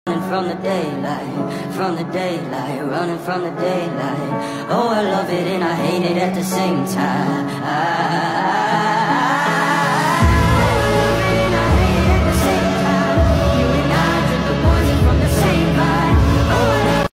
from the daylight, from the daylight, running from the daylight. Oh, I love it and I hate it at the same time.